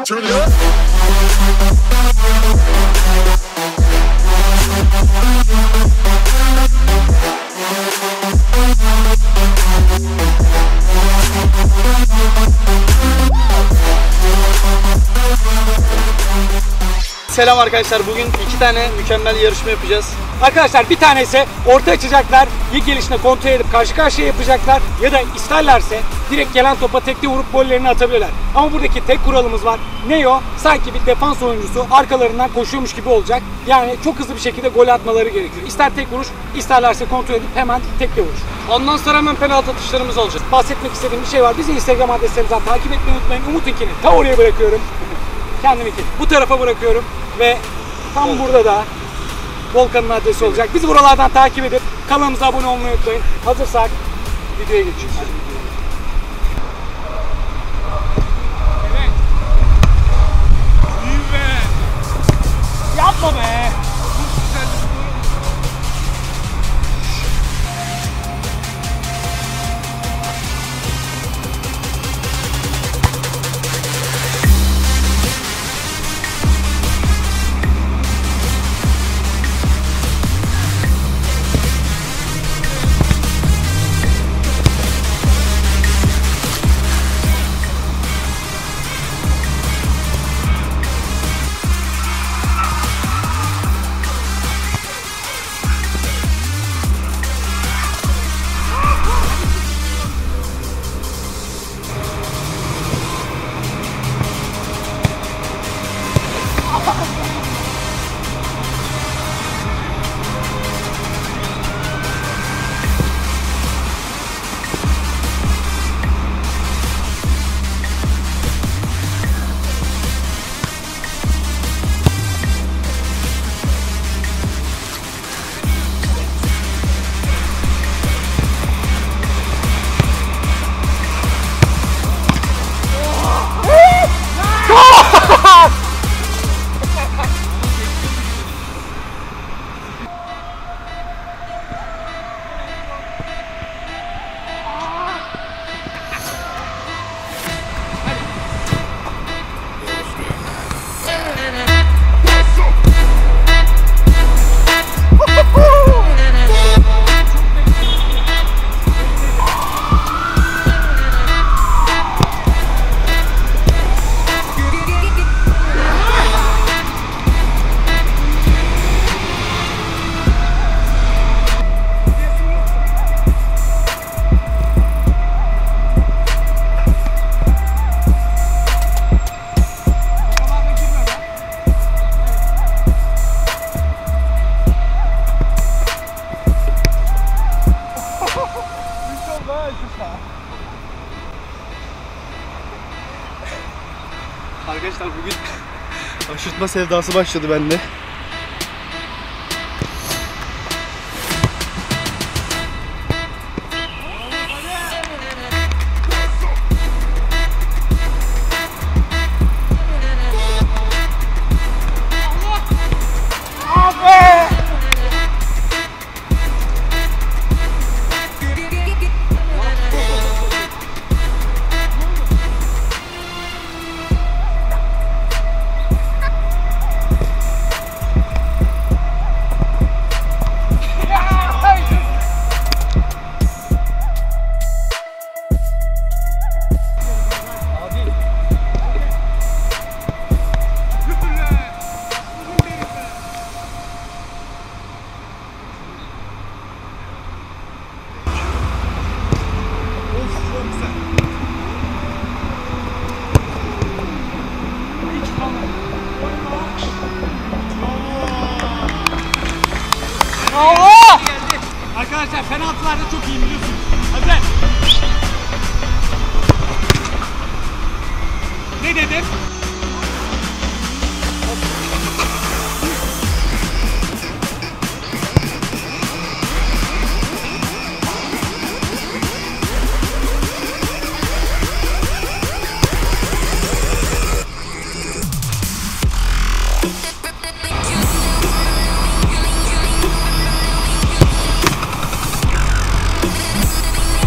Turn it up. Selam arkadaşlar, bugün 2 tane mükemmel yarışma yapacağız. Arkadaşlar bir tanesi orta açacaklar, ilk gelişine kontrol edip karşı karşıya yapacaklar ya da isterlerse direkt gelen topa tekte vurup gollerini atabilirler. Ama buradaki tek kuralımız var. Ne o? Sanki bir defans oyuncusu arkalarından koşuyormuş gibi olacak. Yani çok hızlı bir şekilde gol atmaları gerekiyor. İster tek vuruş, isterlerse kontrol edip hemen tekte vuruş. Ondan sonra hemen penaltı atışlarımız olacak. Bahsetmek istediğim bir şey var. Bizi Instagram adreslerimizden takip etmeyi unutmayın. Umut'unkini ta oraya bırakıyorum. Kendiminkini bu tarafa bırakıyorum ve tam burada da Volkan'ın adresi olacak. Bizi buralardan takip edip kanalımıza abone olmayı unutmayın. Hazırsak videoya geçiyoruz. Evet. İyi be. Yapma be. Arkadaşlar bugün aşırtma sevdası başladı bende. Arkadaşlar penaltılarda çok iyi biliyorsunuz. Hadi. Ne dedim?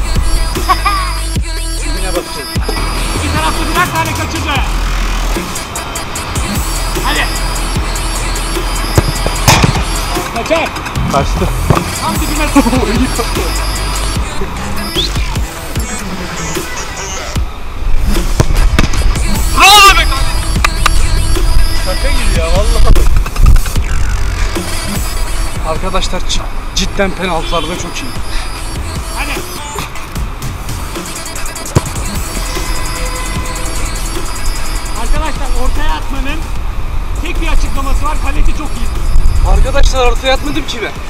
İki taraflı birer tane kaçırdı. Çak. Kaçtı. Tam dibime soktu. Bravo be kardeşim. Şaka gibi ya vallahi. Arkadaşlar cidden penaltılarda çok iyi. Hadi. Arkadaşlar ortaya atmanın tek bir açıklaması var. Kaleci çok iyi. Arkadaşlar ortaya atmadım ki ben.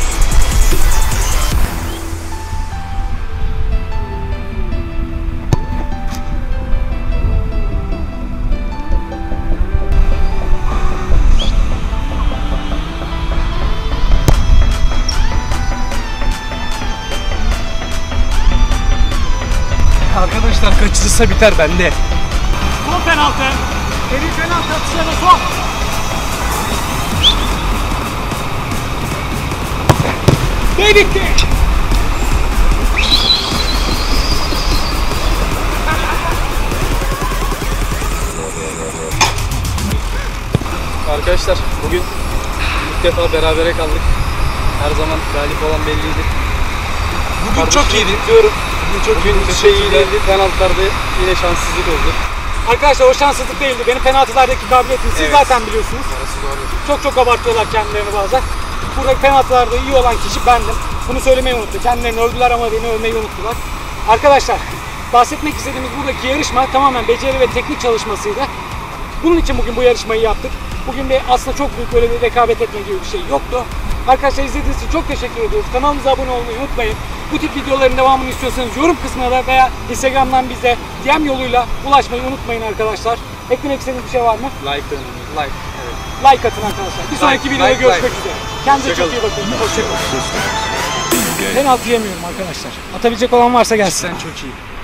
Arkadaşlar kaçırırsa biter bende. Son penaltı. Senin penaltı atışlarına son. Ve bitti. Arkadaşlar bugün ilk defa berabere kaldık. Her zaman galip olan belliydi. Bugün çok iyiydi. Diyorum. Bugün çok iyiydi. Şey iyi değildi. Penaltılarda yine şanssızlık oldu. Arkadaşlar o şanssızlık değildi. Benim penaltılardaki kabiliyetim siz Evet. zaten biliyorsunuz. Orası doğru. Çok abartıyorlar kendilerini bazen. Buradaki penaltılarda iyi olan kişi bendim. Bunu söylemeyi unuttu. Kendilerini övdüler ama beni övmeyi unuttular. Arkadaşlar bahsetmek istediğimiz buradaki yarışma tamamen beceri ve teknik çalışmasıydı. Bunun için bugün bu yarışmayı yaptık. Bugün bir aslında çok büyük böyle bir rekabet etme gibi bir şey yoktu. Arkadaşlar izlediğiniz için çok teşekkür ediyoruz. Kanalımıza abone olmayı unutmayın. Bu tip videoların devamını istiyorsanız yorum kısmına da veya Instagram'dan bize DM yoluyla ulaşmayı unutmayın arkadaşlar. Eklemek istediğiniz bir şey var mı? Like önemli. Like. Evet. Like atın arkadaşlar. Bir sonraki videoda görüşmek üzere. Kendinize çok iyi bakın. Hoşçakalın. Penaltı yemiyorum arkadaşlar. Atabilecek olan varsa gelsin. Sen çok iyi.